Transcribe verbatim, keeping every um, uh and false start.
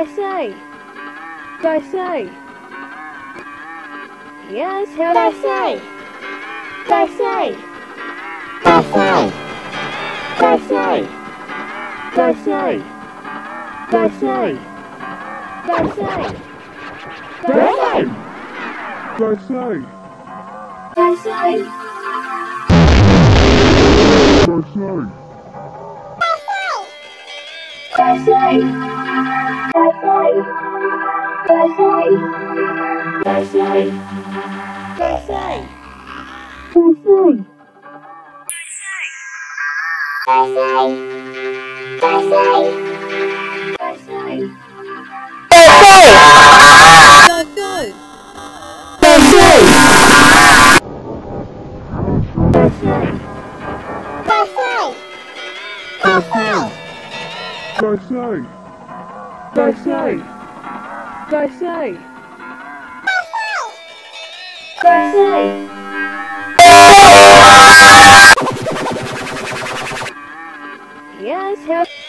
I say? What I say? Yes, what I say? What I say? What I say? What I say? What I say? What I say? What I say? What I say? What I say? What I say? What I say? What I say? What I say? What I say? What I say? What I say? What I say? I say, I say, I say, What I say? I say, I say, I say. Yes, help.